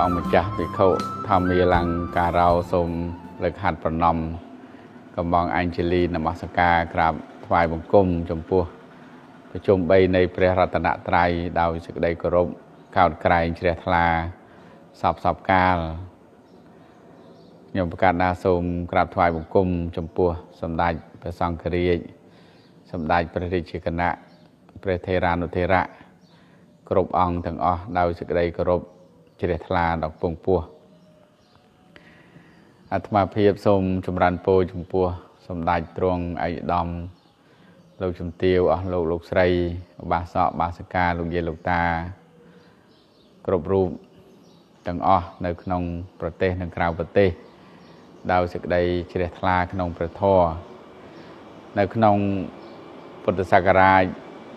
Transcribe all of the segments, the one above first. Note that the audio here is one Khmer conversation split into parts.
ông một cha bị khâu tham mì lăng cà rau xôm lực hạt phần nòng cầm bằng Angelina nằm ở ca grab vài bông cung trong pua chung bayในព្រះរតនត្រ័យដោយសេចក្តីគោរពកោតក្រែងជ្រះថ្លាសពសពកាលខ្ញុំប្រកាសណាសូមក្រាបថ្វាយបង្គំចំពោះសម្ដេចព្រះសង្ឃរាជសម្ដេចព្រះរាជាគណៈព្រះថេរានុថេរៈគ្រប់អង្គទាំងអស់ដោយសេចក្តីគោរពជ្រះថ្លាដល់ពងពោះអាត្មាភាពសូមចម្រើនពរចំពោះសម្ដេចទ្រង់ឯកឧត្តមលោកជំទាវអស់លោកស្រីឧបាសកបាសិកាលោកយាយលោកតាគ្រប់រូបទាំងអស់នៅក្នុងប្រទេសនិងក្រៅប្រទេសដោយសេចក្តីជ្រះថ្លាក្នុងព្រះធម៌នៅក្នុងពុទ្ធសករាជ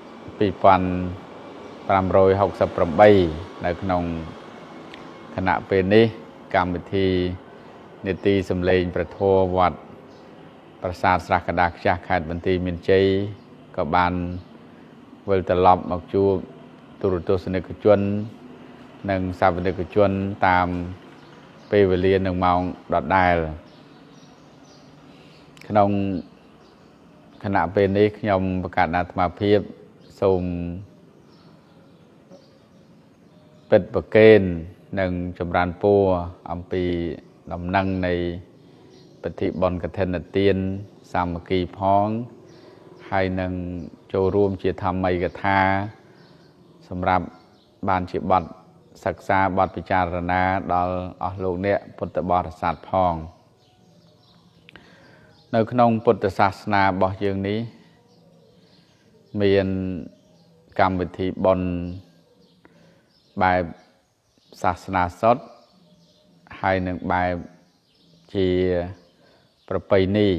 2568នៅក្នុងគណៈពេលនេះកម្មវិធីនីតិសម្លេងព្រះធម៌វត្តប្រាសាទស្រះកដាខ្ចាស់ខេត្តបន្ទាយមានជ័យក៏បានវិលត្រឡប់មកជួបទូរទស្សនិកជននិងសាវនិកជនតាមពេលវេលានិងម៉ោងដដែលក្នុងគណៈពេលនេះខ្ញុំប្រកាសអាត្មាភាពសូមពិតប្រកេននិងចម្រើនពរអំពីដំណឹងនៃពិធីបុណ្យកឋិនទានសាមគ្គីផងហើយនឹងចូលរួមជាធម្មីកថាសម្រាប់បានជាបទសិក្សាបទពិចារណាដល់អស់លោកអ្នកពុទ្ធបរិស័ទផងនៅក្នុងពុទ្ធសាសនារបស់យើងនេះមានកម្មវិធីបុណ្យបែបសាសនាសុទ្ធហើយនឹងបែបជាប្រពៃណី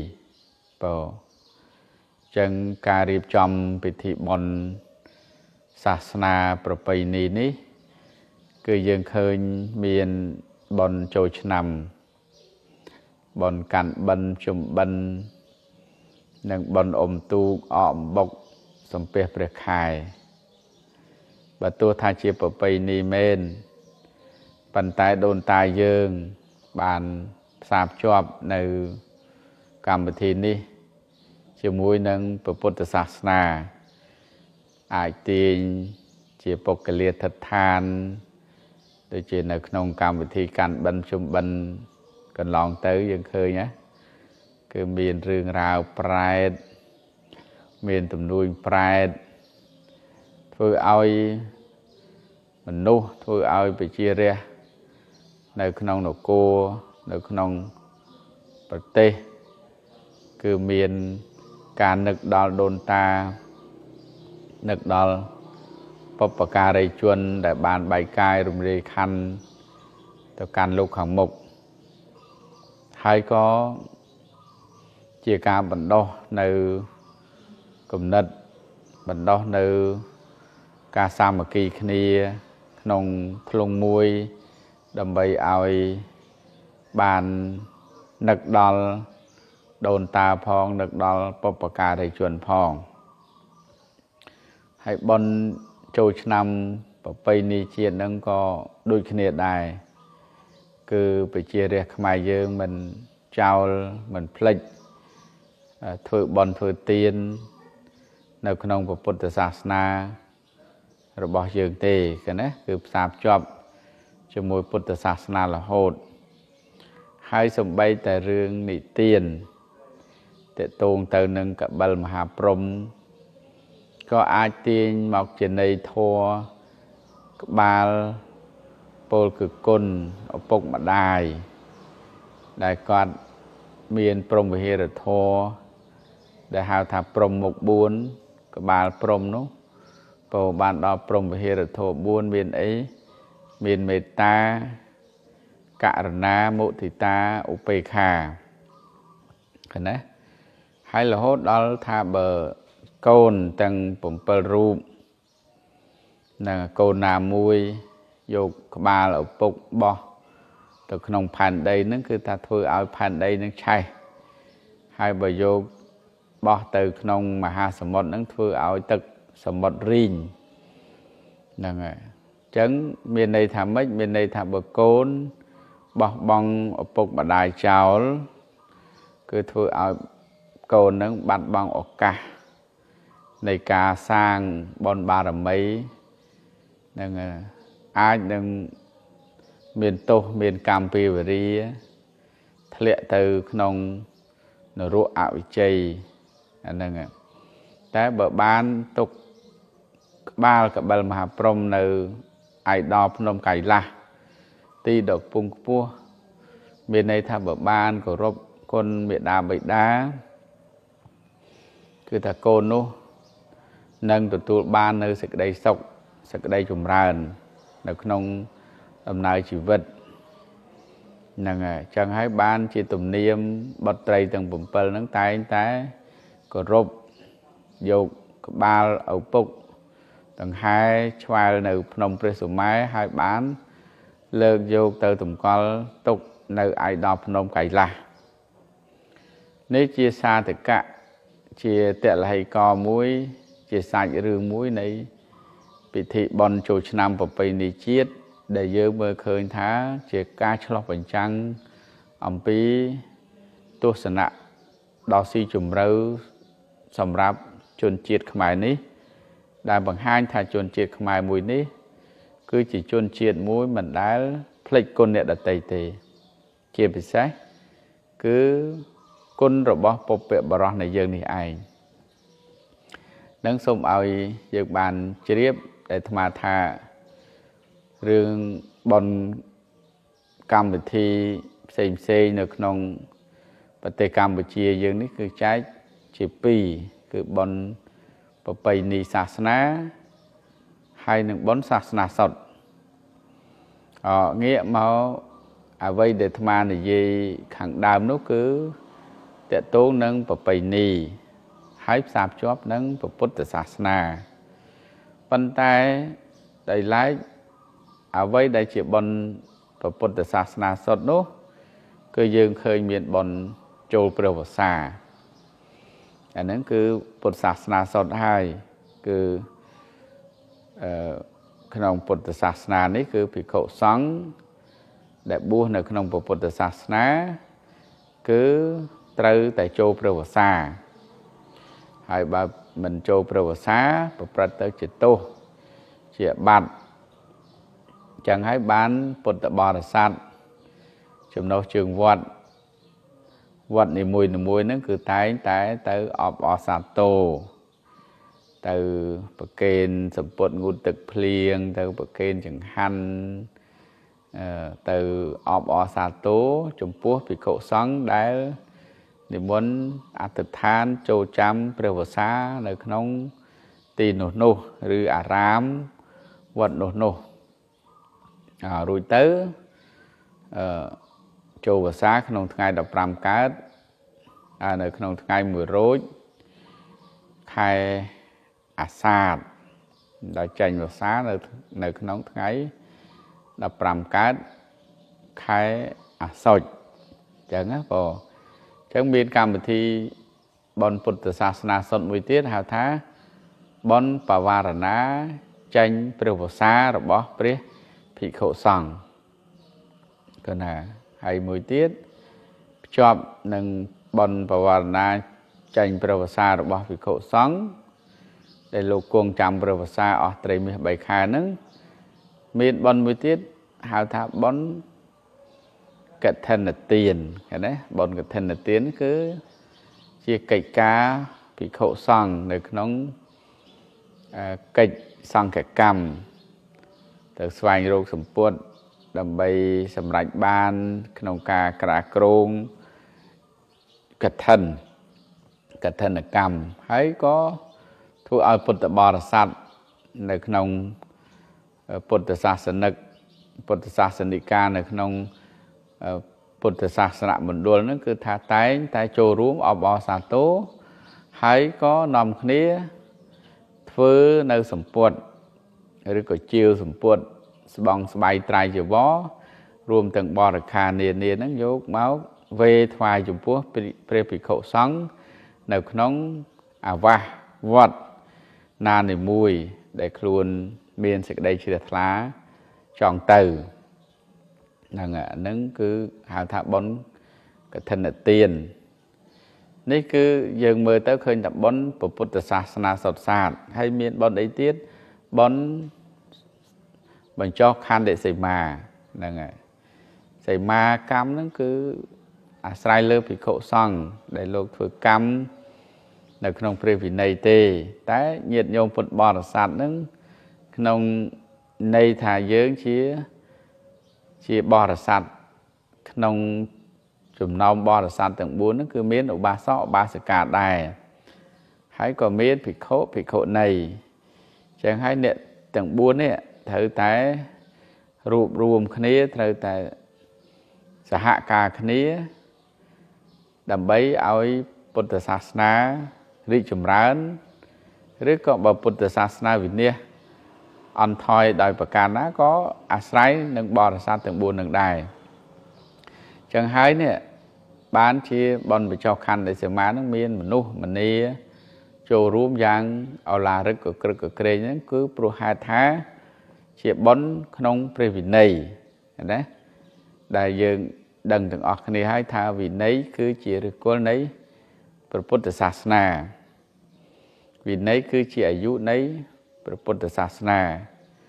ចឹងការរៀបចំពិធីបុណ្យសាសនាប្រពៃណីនេះគឺយើងឃើញមានបុណ្យចូលឆ្នាំបុណ្យកាន់បិណ្ឌជុំបិណ្ឌនិងបុណ្យអុំទូកអកអំបុកសំពះព្រះខែបើទោះថាជាប្រពៃណីមែនប៉ុន្តែដូនតាយើងបានផ្សារភ្ជាប់នៅកម្មវិធីនេះជាមួយនឹងពុទ្ធសាសនាអាចទាញជាពុក្ខលាធិដ្ឋានដូចជានៅក្នុងកម្មវិធីកាន់បិណ្ឌជុំបិណ្ឌកន្លងទៅយើងឃើញណាគឺមានរឿងរ៉ាវប្រែតមានទំនួញប្រែតធ្វើឲ្យមនុស្សធ្វើឲ្យប្រជារាស្ត្រនៅក្នុងនគរនៅក្នុងប្រទេសគឺមានការនឹកដល់ដូនតានឹកដល់បុព្វការីជនដែលបានបែកកាយរំលាយខន្ធទៅកាន់លោកខាងមុខហើយក៏ជាការបណ្ដុះនៅគំនិតបណ្ដុះនៅការសាមគ្គីគ្នាក្នុងធ្លុងមួយដើម្បីឲ្យបាននឹកដល់ដូនតាផងនឹកដល់បុព្វការីជនផងហើយបុណ្យចូលឆ្នាំប្រពៃណីជាតិហ្នឹងក៏ដូចគ្នាដែរគឺប្រជារាស្ត្រខ្មែរយើងមិនចោលមិនភ្លេចធ្វើបុណ្យធ្វើទាននៅក្នុងពុទ្ធសាសនារបស់យើងទេគឺណាគឺផ្សារភ្ជាប់ជាមួយពុទ្ធសាសនារហូតហើយសំបីតែរឿងនិទានតេតងទៅនឹងកបិលមហាព្រហ្មក៏អាចទាញមកជាន័យធម៌ក្បាលពលគឺគុណឪពុកម្ដាយដែលគាត់មានព្រហ្មវិហារធម៌ដែលហៅថាព្រហ្មមុខ4ក្បាលព្រហ្មនោះពោបានដល់ព្រហ្មវិហារធម៌4មានអីមានមេត្តាករុណាមុទិតាឧបេក្ខាឃើញណាហើយរហូតដល់ថាបើកូនទាំង7រូបនិងកូនណាមួយយកក្បាលឪពុកបោះទៅក្នុងផែនដីហ្នឹងគឺថាធ្វើឲ្យផែនដីហ្នឹងឆេះហើយបើយកបោះទៅក្នុងមហាសមុទ្រហ្នឹងធ្វើឲ្យទឹកសមុទ្ររីងហ្នឹងហើយ chẳng miền này thả mấy miền này thả bờ côn bọc bong ở bục bà đài cháu cứ thôi ở côn nó bắt bong ở cả này cả sang bon ba là mấy nên ai nên miền tô miền cam pi về đi lệ từ nông nó ruộng ảo chây nên cái bờ ban tục ba cái bờ mà prom nơi ai đo prom cày la ti được pung pua miền này tham bờ ban của rộp con miền đà bậy đá cứ ta côn nô nâng tụi ban nơi sực đầy sọc sực đầy chùm ràn nó nông âm nay chỉ vật nâng chẳng hay ban chỉ tụm niêm bật tray từng bùm pơ nâng tay té có rộp dục ba ở bục tầng hai choaiនៅក្នុងព្រះសុម៉ែហើយបានលើកយកទៅតម្កល់ទុកនៅឯដល់ភ្នំកៃឡាស់នេះជាសាធកៈជាតលហិកមួយជាសាច់រឿងមួយនៃពិធីបុណ្យចូលឆ្នាំប្រពៃណីជាតិដែលយើងមើលឃើញថាជាការឆ្លុះបញ្ចាំងអំពីទស្សនៈដ៏ស៊ីជម្រៅសម្រាប់ជនជាតិខ្មែរនេះដែលបង្ហាញថាជនជាតិខ្មែរមួយនេះគឺជាជនជាតិមួយមិនដែលភ្លេចគុណអ្នកដទៃទេជាពិសេសគឺគុណរបស់ពុព្វបុរសនៃយើងនេះឯងនឹងសូមឲ្យយើងបានជ្រាបដែលអាត្មាថារឿងបុណ្យកម្មវិធីផ្សេងនៅក្នុងប្រទេសកម្ពុជាយើងនេះគឺចែកជាពីរគឺបុណ្យប្រពៃណីសាសនាហើយនឹងបុណ្យសាសនាសុទ្ធងាកមកអ្វីដែលអាត្មានិយាយខាងដើមនោះគឺតកតងនឹងប្រពៃណីហើយផ្សារភ្ជាប់នឹងពុទ្ធសាសនាប៉ុន្តែដោយឡែកអ្វីដែលជាបុណ្យពុទ្ធសាសនាសុទ្ធនោះគឺយើងឃើញមានបុណ្យចូលព្រះវស្សាអាហ្នឹងគឺពុទ្ធសាសនាសុទ្ធហើយគឺក្នុងពុទ្ធសាសនានេះគឺភិក្ខុសង្ឃដែលបួសនៅក្នុងពុទ្ធសាសនាគឺត្រូវតែចូលព្រះវស្សាហើយបើមិនចូលព្រះវស្សាប្រព្រឹត្តទៅជាទោសជាបាបចឹងហើយបានពុទ្ធបរិស័ទចំណុះជើងវត្តនីមួយហ្នឹងគឺតែងតែទៅអបអសាទរទៅប្រគេនសម្ពុតងូតទឹកភ្លៀងទៅប្រគេនចង្ហាន់ទៅអបអសាទរចំពោះភិក្ខុសង្ឃដែលនិមន្តអធិដ្ឋានចូលចាំព្រះវស្សានៅក្នុងទីនោះឬអារាមវត្តនោះរួចទៅចូលវស្សាក្នុងថ្ងៃ15កើតនៅក្នុងថ្ងៃ1រោចខែអាសាឍដល់ចេញវស្សានៅក្នុងថ្ងៃ15កើតខែអាសត់អញ្ចឹងណាបងអញ្ចឹងមានកម្មវិធីបុណ្យពុទ្ធសាសនាសុទ្ធមួយទៀតហៅថាបុណ្យបវារណាចេញព្រះវស្សារបស់ព្រះភិក្ខុសង្ឃគឺណាហើយមួយទៀតភ្ជាប់នឹងបុណ្យបវារណាចេញព្រះវស្សារបស់ភិក្ខុសង្ឃដែលលោកគង់ចាំព្រះវស្សាអស់ត្រីមាស3ខែហ្នឹងមានបុណ្យមួយទៀតហៅថាបុណ្យកឋិនទានឃើញទេបុណ្យកឋិនទានគឺជាកិច្ចការភិក្ខុសង្ឃនៅក្នុងកិច្ចសង្ឃកម្មទៅស្វែងរកសម្ពុតដើម្បីសម្រេចបានក្នុងការក្រាក្រងកឋិនកម្មហើយក៏ធ្វើឲ្យពុទ្ធបរិស័ទនៅក្នុងពុទ្ធសាសនិកានៅក្នុងពុទ្ធសាសនមណ្ឌលហ្នឹងគឺថាតែងតែចូលរួមអបអរសាទរហើយក៏នាំគ្នាធ្វើនៅសម្ពុតឬក៏ជាវសម្ពុតស្បង់ស្បៃត្រៃចវររួមទាំងបរិខានានាហ្នឹងយកមកវេថ្វាយចំពោះព្រះភិក្ខុសង្ឃនៅក្នុងអាវាសវត្តណានីមួយដែលខ្លួនមានសេចក្តីជ្រះថ្លា chọn từ nâng cứ hào thả bón cái thân là tiền ní cứ dường mơ tới khơi tập bón của Phật sát na sọt sạt hay miền bón ấy tiết bón bằng cho khăn để xây mà cam nó cứ sai lơ bị khổ xong để lục thừa cam là không phải vì này tê tái nhiệt nhôm Phật bò sạt nó không này thả dưỡng chia bò sạt không chùm nông bò sạt tầng 4 nó cứ miến ở ba sọ ba sự cả đài hãy có miến bị khổ này chẳng hay nè tầng 4 này thử tái rụp rùm khné thử tái sẽ hạ cả khné đầm bấy ơi Phật sát na đi chùm rán rồi có bà Phật sát na Việt Nam anh thôi đời bà ca ná có ásái nâng bò sát tầng 4 nâng đài chẳng hay nè bán chia bọn bị cho khăn để xử má nó miên mà nụ mà ní cho rúm giang ở là rất cực kê nhé cứ pro 2 tháng chia bón không pre vì này đấy đại dương đừng từng ọt này 2 tháng vì nấy cứ chia được cô nấy Phật sát na vì nấy cứ chia ở dụ nấy Phật sát na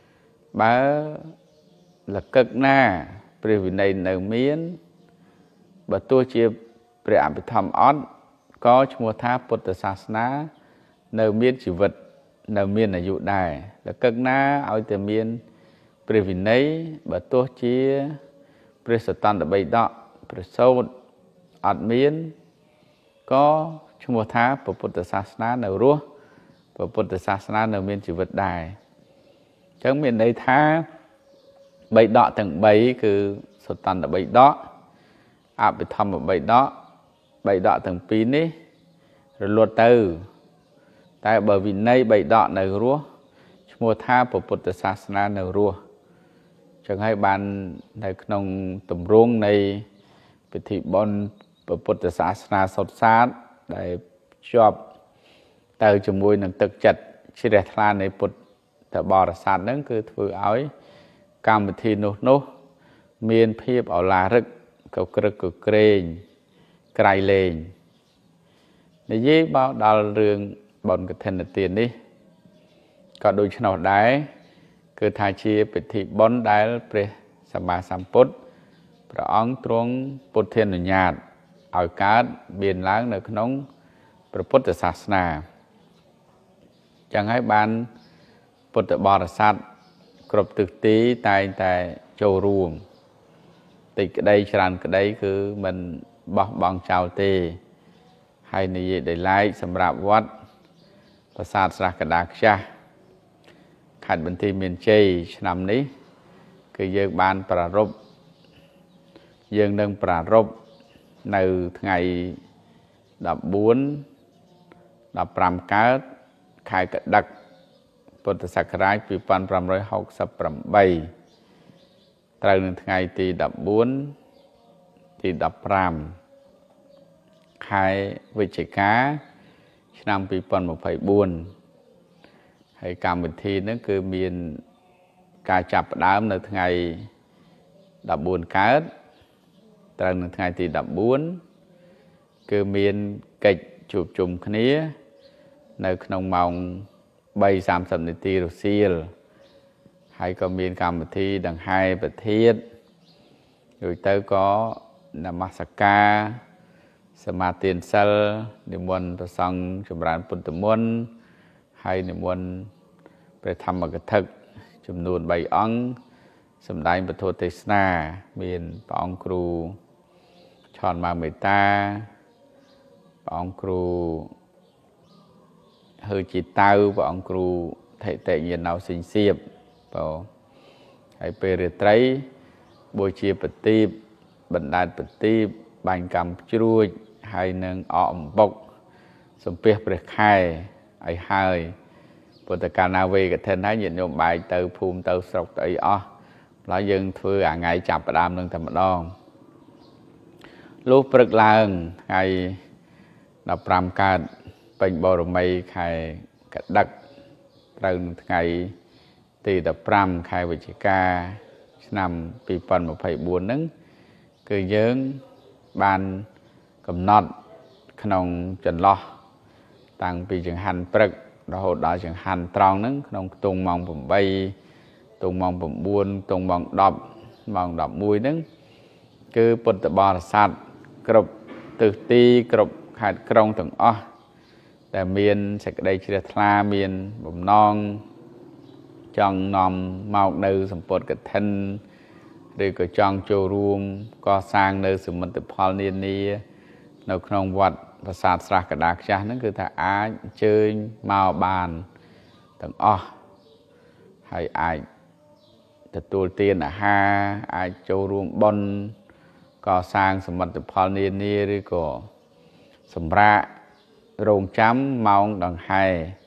bá là cực na pre vì này nở miên bà tôi chia pre ảm bị thầm ớt có chung thá Phật sát na nở miên chỉ vật nở miên là dụ đài là cực na ôi tờ miên pre vì nấy bà tôi chia pre satan là bày đọ pre sốt ớt miên có chung thá Phật sát na nở rúa và Phật sát na nở miên chỉ vật đài chẳng miền đây tha bày đọ tầng 7 cứ satan là bày đọ áp bị thầm ở bày đọ tầng 2 ní rồi luật từ tại bởi vì nay bày đọ này rúa mua tha của Phật sát na này rúa chẳng hay bàn này trong tầm ruộng này bị thị bọn Phật sát na sốt sát để cho từ cho mùi nâng thực chất chỉ để thà này Phậtแต่บริษัทนั้นคือถือเอาการวิธีนู้มีนเพียบเอาลารึกกับกระกุกเกรงไกลเลงในยี่บ่าวดาวเรืองบนกระเทนเตียนนี้ก็โดยเฉพาะได้คือทายชีปิธิบนได้เปรสมาสัมพุทธพระองค์ตรงพุทธเทียนญาติเอาการเบียนล้างในขนมพระพุทธศาสนาจังให้บานPhật bò sát cột thực tí tại châu ruộng thì cái đây tràn cái đấy cứ mình bỏ bằng chào tê hay là gì để lại sầm rạp vót và sát ra cái đặc cha khai bên thì miền Tây năm ní cứ dương ban pra rộp dương nâng pra rộp từ ngày 14 15 cá khai cái đặc Phật sắc rái vì pan pram rồi học sắp pram bay trời nâng ngày thì đập 4 thì đập pram khai với chỉ cá năm vì pan 1,4 hay cảm bình thi nó cứ miền cá chập đám nâng ngày đập 4 cá trời nâng ngày thì đập 4 cứ miền kịch chụp chùm khía nơi nông mong bay 30 នាទីរសៀលហើយក៏មានកម្មវិធីដង្ហែប្រធានrồi tới có nằm masakaสมาธิសិលនិមន្តព្រះសង្ឃចម្រើនពុទ្ធមន្តហើយនិមន្តព្រះធម្មកថាចំនួន3អង្គសម្ដែងពធទេសនាមានព្រះអង្គគ្រូឆនម៉ាមេតាព្រះអង្គគ្រូhơi chỉ tao và ông cừu thầy tệ nhiên nào sinh xiệp bảo hãy về trái bồi chia bật tiệp bận đàn bật tiệp bánh cầm chui hay nâng ọm bọc xong biết bật khai ai hai bữa tất cả nào về cái thân thái nhìn nhộm bài từ phùm từ sọc tới lá dân thưa ngày chạp và đam nâng thầm đo lúc bật làng ngày đọc ram ca bệnh bò mây khai đặc trần ngày thì đập ram khai về chỉ ca năm pi phần một phẩy buồn nứng cứ dưỡng ban cầm nọt khung trần lo tăng pi chừng hành bực đó hột đó chừng hành tròn nứng khung tung mong bầm bay tung mong bầm buồn tung mong đọc mùi nứng cứ bật bò sạt cột từ ti cột hạt krong từngแต่เมียนสักได้เชื่อทลาเมียนบ่มนองจังนอมเมาเนื้อสมปดกับท่านหรือก็จังโจรวมก็สร้างเนื้อสมติพอลเนียนี้ในขนมวัดภาษาสระกระดาษจ้านั่นคือถ้าอาเจอเมาบานตั้งให้อายแต่ตัวเตียนฮาอายโจรวมบนก็สร้างสมติพอลเนียนี้หรือก็สำระโรงจำมองดังไฮ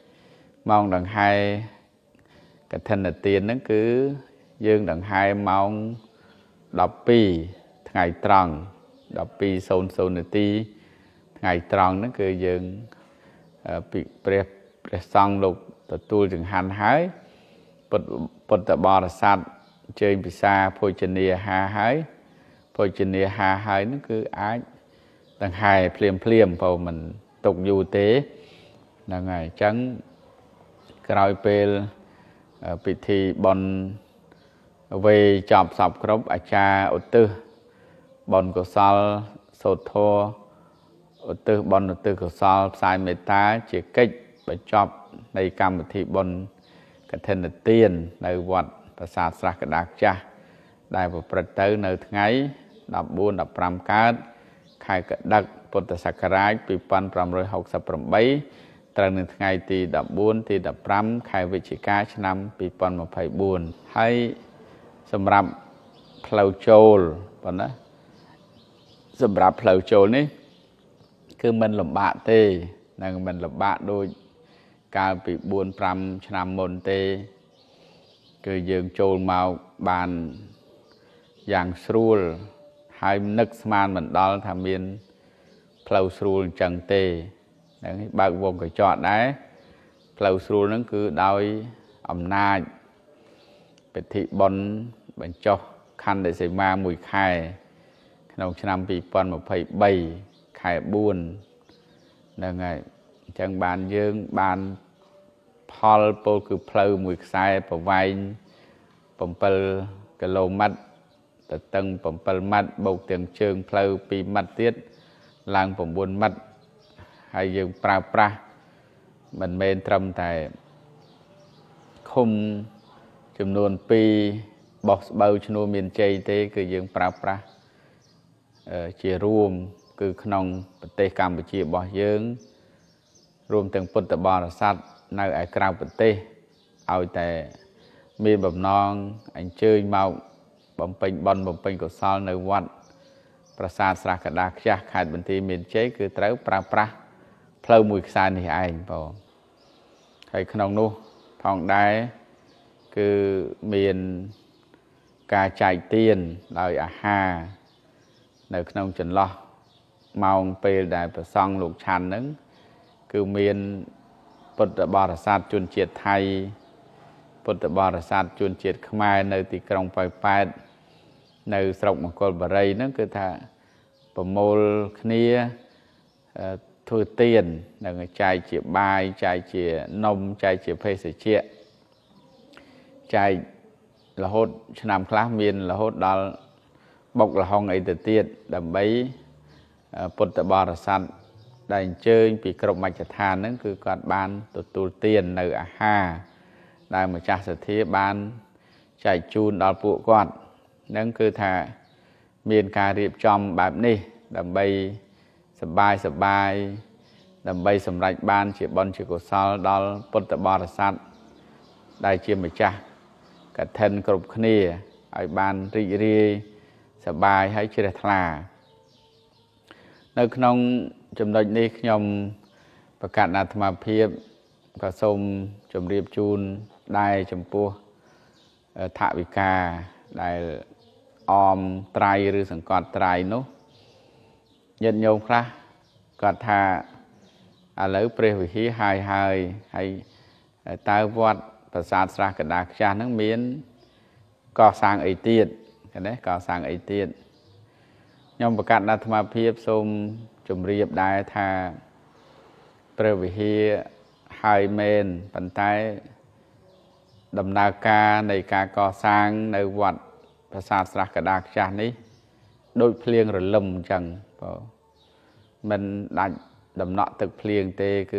กับท่านเตียนนั่นคือยื่นดังไฮมองดับปีไงตรังดับปีโซนตีไงตรังนั่นคือยื่นปีเปรียบซังลูกตัวตูจึงหันหายปดตบอรสัตเจนพิซาโพจิเนียหาหายโพจิเนียหาหายนั่นคืออาดังไฮเพลียมพอมันตกอยู่เตะนั่งไงจังกลายเป็นพิธีบอนเวจับสับครบอาจารย์อุตตุบอนกุศลโสโทอุตตุบอนอุตตุกุศลสายเมตตาเจียกิจไปจับในกรรมพิธีบอนกระเทนเตียนในวัดประสาทสระกระดาษจ้าได้ประเติในทั้งไงดับบุญดับปรามการใครกระดักพุทธศักราชปีปัน168ตรังหนึ่งไงตีดับบุญตีดับปรามใครวิจิกาชนำปีปันมาไพ่บุญให้สำหรับเพลาโจลปนนะสำหรับเพลาโจลนี่คือมันลำบากเตนั่งมันลำบากโดยการปีบุญปรามชนำมนเตคือยืงโจลมาบานอย่างสูลให้นึกสมานเหมือนดอลทำเมียนเพลาสูลจังเตนั่นบางวงก็จอดได้เพลาสูลนั่นคือโดยอำนาจเป็นที่บนบรรจบคันได้ใส่มามุยไข่ขนมชนำปีปอนมาไผ่ใบไข่บุญนั่นไงจังบานยืงบานพอลโปคือเพลามุยไข่ปะไว้ปมเปลกะโลมัดแต่ตั้งปมเปลมัดบกเตียงเชิงเพลาปีมัดเตี้ยลางผมบุญมัดให้ยังปรามันเมนทำแต่คุมจำนวนปีบอกเบาชนูเมียนใจเตคือยังปราเจียรวมคือขนมปฏิกรรมปฏิบอกยังรวมถึงพุทธบริษัทในไอกราวปฏิเอาแต่มีแบบน้องอันเชยเมาบำเพ็ญบำกุศลในวัดประสาทสระกระดาษจ้าขาดบันทีเมียนเจคือเต้าปราเพลามุยสานนี่ไอ้พอให้ขนมนู้ทองได้คือเมียนกาใจเตียนโดยอาหาในขนมจันล้อเมาเปย์ได้ประซองลูกชันนึงคือเมียนพุทธบริษัทจุนเจียไทยพุทธบริษัทจุนเจียขมายในติกรงไปแปดในสระมังกรบารีนั่นคือถ้าประโมลคเนียทั่วเตียนนั่งใจเจียบายใจเจียนมใจเจียเพศเจียใจละหดชนามคลาเมียนละหดดอลบกละห้องไอเตียดดำใบพุทธบริษัทได้เจอปีกรบมาจทานนั่นคือการบานตัวเตียนในอาหาได้มาจากสถิบานใจจูนดอลปุกอดนั่นคือถ้ามีการเรียบจอมแบบนี้ดำใบสบายดำใบสำหรับบานเฉียบบอลเฉียบกุศลดอลพุทธบริษัทได้เชี่ยมาจากกระเทนกรบขณีไอบานรีสบายให้เชื่อทลาในขนมจำนวนนี้ขยมประกาศนาธรรมเพียบกระสมจำเรียบจูนได้จำปัวถาวิกาได้ออมไตรหรือสังกอดไตรนุยันโยมครับก็ถ้าอะไรเปรี้ยวหิหายให้ตาวัดประสาทสระกระดาษจานทั้งเมียน có sang ấy tiết cái đấy có sang ấy tiết nhưng mà các đại tham phiếp xôm chùm riệp đại thaประวิหิហើយមែនប៉ុន្តែដំណើរការនៃការកសាងនៅវត្តប្រាសាទស្រះកដាខ្ចាស់នេះដូចភ្លៀងរលឹមអញ្ចឹងបងមិនដាច់ដំណក់ទឹកភ្លៀងទេគឺ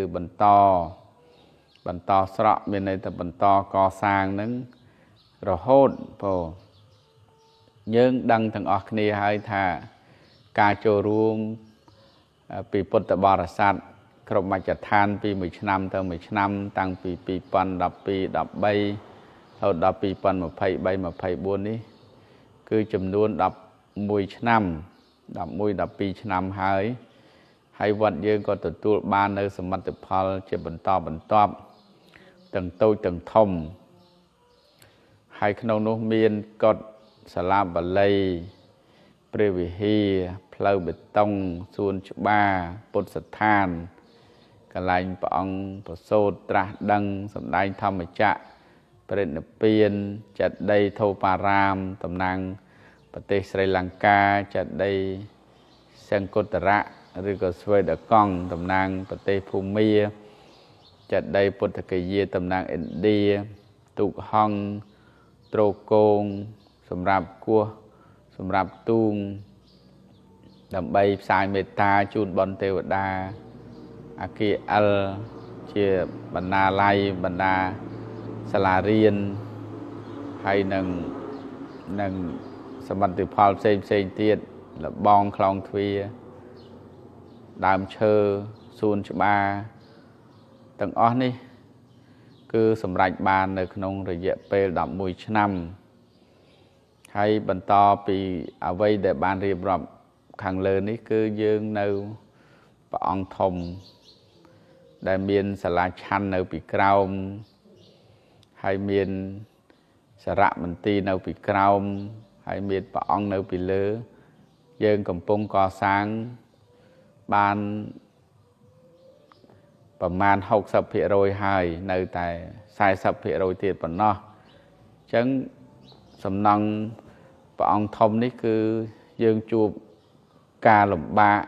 បន្តស្រក់មានន័យថាបន្តកសាងនឹងរហូតបងយើងដឹងទាំងអស់គ្នាហើយថាការចូលរួមពីពុទ្ធបរិស័ទគ្រប់មជ្ឈដ្ឋានពីមួយឆ្នាំទៅមួយឆ្នាំតាំងពី2012 13រហូតដល់2023 24នេះគឺចំនួន11ឆ្នាំ11 12ឆ្នាំហើយវត្តយើងក៏ទទួលបាននៅសមិទ្ធផលជាបន្តបន្ទាប់ទាំងតូចទាំងធំហើយក្នុងនោះមានកុដិសាលាបាលីព្រះវិហារផ្លូវបេតុងសួនច្បារពុទ្ធស្ថានកន្លែងព្រះអង្គប្រសូតត្រាស់ដឹងសម្ដែងធម្មចក្រព្រះនិព្វានចេតិយធោបារាមតំណាងប្រទេសស្រីលង្កាចេតិយសង្គតរៈឬក៏ស្វេដកង់តំណាងប្រទេសភូមាចេតិយពុទ្ធគយាតំណាងឥណ្ឌាទូកហង្សត្រគងសម្រាប់គោះសម្រាប់ទូងដើម្បីផ្សាយមេត្តាជូនបុណ្យទេវតាអគារអិលជាបណ្ណាល័យបណ្ដាសាលារៀនហើយនឹងសមិទ្ធផលផ្សេងទៀតលបងខ្លងទ្វារដើមឈើសួនច្បារទាំងអស់នេះគឺសម្រេចបាននៅក្នុងរយៈពេល11ឆ្នាំហើយបន្តពីអ្វីដែលបានរៀបរាប់ខាងលើនេះគឺយើងនៅព្រះអង្គធំដែលមានសាលាឆាន់នៅពីក្រោមហើយមានសារៈមន្ទីរនៅពីក្រោមហើយមានព្រះអង្គនៅពីលើយើងកំពុងកសាងបានប្រមាណ 60% ហើយនៅតែ 40% ទៀតប៉ុណ្ណោះអញ្ចឹងសំណង់ព្រះអង្គធំនេះគឺយើងជួបការលំបាក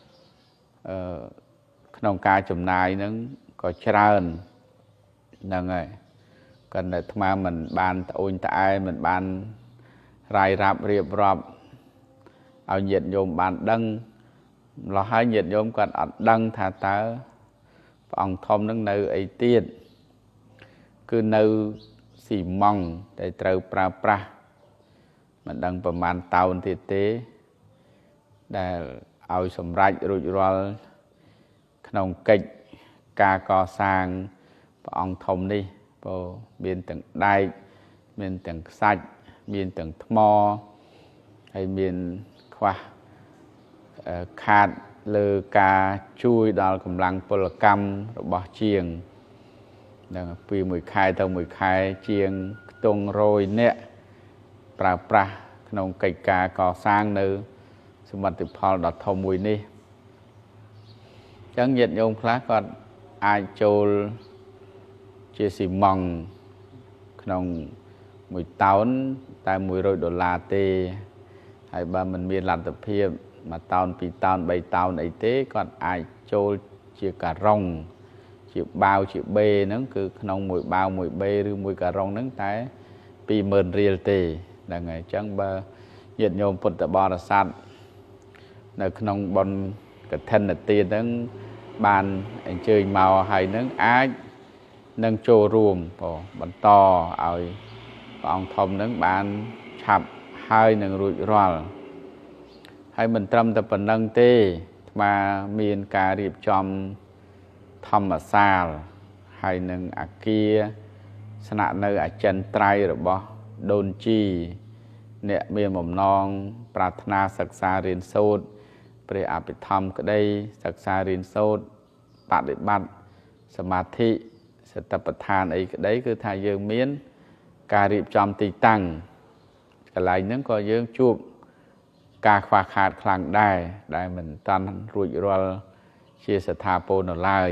ក្នុងការចំណាយហ្នឹងក៏ច្រើនហ្នឹងហើយគាត់តែអាត្មាមិនបានត្អូញត្អែមិនបានរាយរាប់រៀបរាប់ឲ្យញាតិញោមបានដឹងម្ល៉េះហើយញាតិញោមគាត់អត់ដឹងថាតើព្រះអង្គធំហ្នឹងនៅអីទៀតគឺនៅស៊ីម៉ង់ដែលត្រូវប្រើប្រាស់មិនដឹងប្រមាណតោនទៀតទេដែលឲ្យសម្រេចរួចរាល់ក្នុងកិច្ចការកសាងព្រះអង្គធំនេះព្រោះមានទាំងដែកមានទាំងខ្សាច់មានទាំងថ្មហើយមានខ្វះខាតលើការជួយដល់កម្លាំងពលកម្មរបស់ជាងនឹងពីមួយខែទៅមួយខែជាងខ្ទង់100នាក់ប្រើប្រាស់ក្នុងកិច្ចការកសាងនៅសមិទ្ធផលដ៏ធំមួយនេះអញ្ចឹងញាតិញោមខ្លះគាត់អាចចូលជាស៊ីម៉ង់ក្នុងមួយតោនតែ$100ទេហើយបើមិនមានលទ្ធភាព1តោន2តោន3តោនអីទេគាត់អាចចូលជាការ៉ុងជាបាវជាបេហ្នឹងគឺក្នុងមួយបាវមួយបេឬមួយការ៉ុងហ្នឹងតែ$20000រៀលទេហ្នឹងហើយអញ្ចឹងបើញាតិញោមពុទ្ធបរិស័ទនៅក្នុងបុណ្យកឋិនទានហ្នឹងបានអញ្ជើញមកហើយនឹងអាចនឹងចូលរួមបន្តឲ្យព្រះអង្គធំនឹងបានឆាប់ហើយនឹងរួចរាល់ហើយមិនត្រឹមតែប៉ុណ្្នឹងទេអាត្មាមានការរៀបចំធម្មសាលហើយនឹងអគារស្នាក់នៅអចិន្ត្រៃយ៍របស់ដូនជីអ្នកមានបំណងប្រាថ្នាសិក្សារៀនសូត្រព្រះអភិធម្មក្តីសិក្សារៀនសូត្របដិបត្តិសមាធិសតិប្បដ្ឋានអីក្តីគឺថាយើងមានការរៀបចំទីតាំងកន្លែងហ្នឹងក៏យើងជួបការខ្វះខាតខ្លាំងដែរដែលមិនតាន់រួចរាល់ជាស្ថាពរនៅឡើយ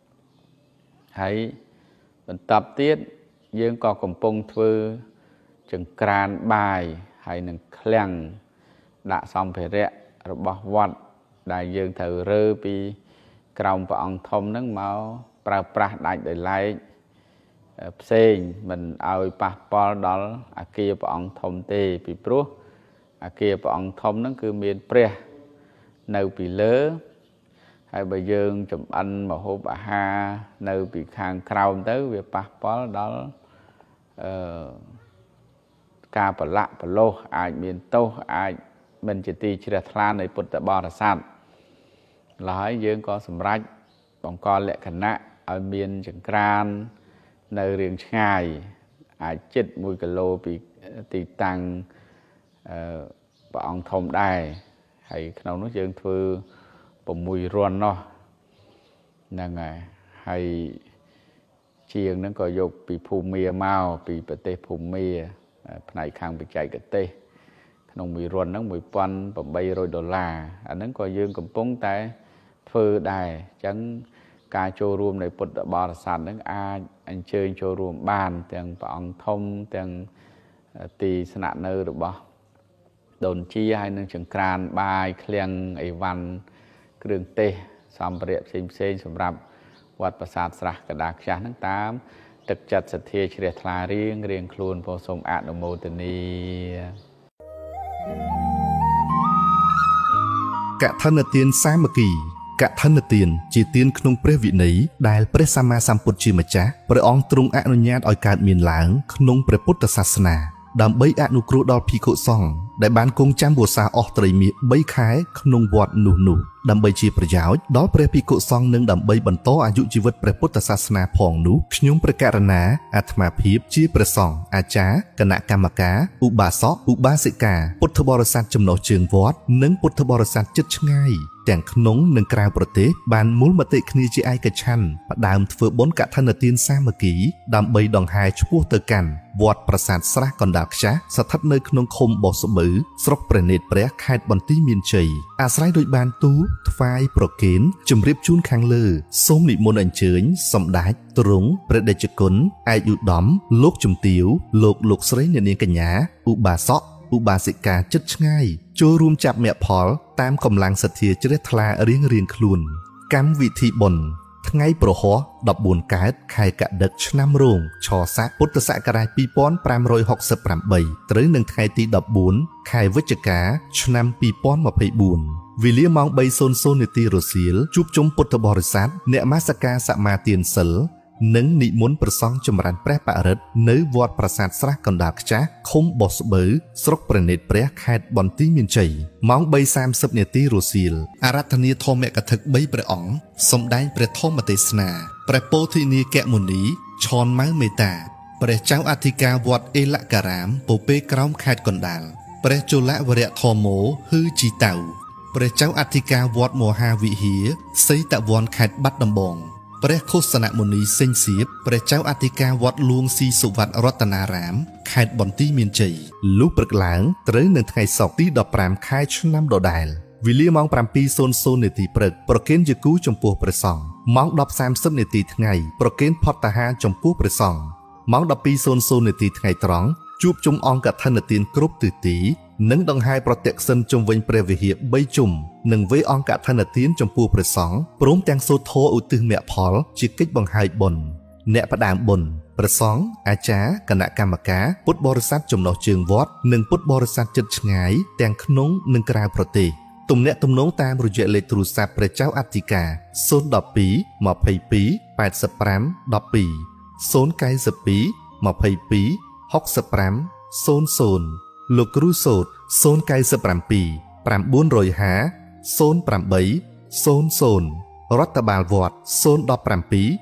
ហើយបន្តទៀតយើងក៏កំពុងធ្វើ chừng cran bài hay nâng khlang đã xong phải rẽ rồi bỏ vật đại dương thử rơ bị còng và ông thông nâng máu pra pra đại để lại xem mình ao passport đó kia và ông thông tê bị pro kia và ông thông nâng cứ miền pre nơi bị lỡ hay bây giờ chụp anh mà hộp ha nơi bị khang crown tới việc passport đó ca bả lạ bả lô ai miền tô ai mình chỉ ti chỉ là thlan này bột bò là san là hỏi dương có sầm rách bằng con lệ khẩn nạ ở miền trường cran nơi riêng ngày ai chết mùi cà lô bị tì tăng bọn thông đài hay nào nó dương thư bồng mùi ruồn nó nâng hay chiêng nó có dục bị phù mìa mau bị bật tê phù mìa này khang bị chạy cái tê nông mì ruồn nó 1,800 đô la anh nó coi dương cầm bóng tay phơi đài chẳng ca châu rùm này bật bò là sàn nó anh chơi châu rùm bàn tiền bọn thông tiền tì sạn nơ được bỏ đồn chia hay nâng trường cran bài khliang ấy văn đường tê xong bật xem sầm rạpวัดประสาทสระกระดาษชาทั้งตามตึกจัดสเทียเฉลี่ยทลาเรียงครูนโพสมอาโนโมตนีกะทันเตียนสามัคคีกะทันเตียนจีเตียนขนมเปรวินัยได้พระสัมมาสัมพุทธชิมจ้าพระองค์ตรงอนุญาตឲ្យកើតមានឡើងក្នុងព្រះពុទ្ធសាសនាដើម្បីអនុគ្រោះដល់ភិក្ខុសង្ឃដែលបានគង់ចាំវស្សាអស់ត្រីមាស3ខែក្នុងវត្តនោះដើម្បីជាប្រយោជន៍ដល់ព្រះភិក្ខុសង្ឃនិងដើម្បីបន្តអាយុជីវិតព្រះពុទ្ធសាសនាផងនោះខ្ញុំព្រះករុណាអាត្មាភាពជាព្រះសង្ឃអាចារ្យគណៈកម្មការឧបាសកឧបាសិកាពុទ្ធបរិស័ទចំណុះជើងវត្តនិងពុទ្ធបរិស័ទជិតឆ្ងាយទាំងក្នុងនិងក្រៅប្រទេសបានមូលមតិគ្នាជាឯកច្ឆន្ទផ្ដើមធ្វើបុណ្យកឋិនទានសាមគ្គីដើម្បីដង្ហែឆ្ពោះទៅកាន់វត្តប្រាសាទស្រះកណ្ដាលខ្ចាស់ស្ថិតនៅក្នុងឃុំបោះស្បូវស្រុកព្រះនេត្រព្រះខេត្តបន្ទាយមានជ័យអាស្រ័យដោយបានទូថ្វាយប្រគេនជម្រាបជូនខាងលើសូមនិមន្តអញ្ជើញសម្ដេចទ្រង់ព្រះតេជគុណឯកឧត្តមលោកជំទាវលោកស្រីអ្នកនាងកញ្ញាឧបាសកឧបាសិកាជិតឆ្ងាយចូលរួមចាប់មគ្គផលតាមកម្លាំងសទ្ធាជ្រះថ្លារៀងខ្លួនកម្មវិធីបុណ្យថ្ងៃប្រហោះ14កើតខែកដិកឆ្នាំរោងឆស័កពុទ្ធសករាជ2568ត្រូវនឹងថ្ងៃទី14ខែវិច្ឆិកាឆ្នាំ2024វេលាម៉ោង 3:00 នាទីរសៀលជួបជុំពុទ្ធបរិស័ទអ្នកនមស្ការសមាទានសិលនិងនិមន្តព្រះសង្ឃចម្រើនព្រះបរិត្តនៅវត្តប្រាសាទស្រះកណ្ដាលខ្ចាស់ឃុំបោះស្បូវស្រុកព្រះនេត្រព្រះខេត្តបន្ទាយមានជ័យម៉ោង 3:30 នាទីរសៀលអារាធនាធម្មកថា3ព្រះអង្គសម្ដែងព្រះធម្មទេសនាព្រះពោធិនីកមុនីឆនម៉ៅមេតាព្រះចៅអធិការវត្តអេលការាមពពែក្រោមខេត្តកណ្ដាលព្រះជលវរៈធម្មោហ៊ឺជីតៅព្រះចៅអធិការវត្តមហាវិហារសីតវ័នខេត្តបាត់ដំបងព្រះឃោសនមុនីសេងសៀបព្រះចៅអធិការវត្តលួងស៊ីសុវត្ថិរតនារាមខេត្តបន្ទាយមានជ័យលុះព្រឹកឡើងត្រូវនៅថ្ងៃសុក្រទី15ខែឆ្នាំដដែលវេលាម៉ោង 7:00 នាទីព្រឹកប្រគេនជាគូចំពោះព្រះសង្ឃម៉ោង 10:30 នាទីថ្ងៃប្រគេនផតតាហារចំពោះព្រះសង្ឃម៉ោង 12:00 នាទីថ្ងៃត្រង់ជួបជុំអង្គកឋិនទានគ្រប់ទិទីនិងដង្ហែប្រតិសិនជុំវិញព្រះវិហារ3ជុំនិងវេអង្គកឋិនទានចំពោះព្រះសង្ឃព្រមទាំងសូត្រធម៌ឧទ្ទិសមគ្គផលជាកិច្ចបង្ហាញបុណ្យអ្នកផ្ដើមបុណ្យព្រះសង្ឃអាចារ្យគណៈកម្មការពុទ្ធបរិស័ទចំណុះជើងវត្តនិងពុទ្ធបរិស័ទជិតឆ្ងាយទាំងក្នុងនិងក្រៅប្រទេសទំនាក់ទំនងតាមរយៈលេខទូរស័ព្ទព្រះចៅអធិការ012 22 85 12 092 22 65 00លោកគ្រូសូត្រ097 950 08 00រដ្ឋបាលវត្ត017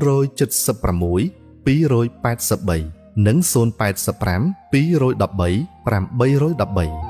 476 283និង085 213 813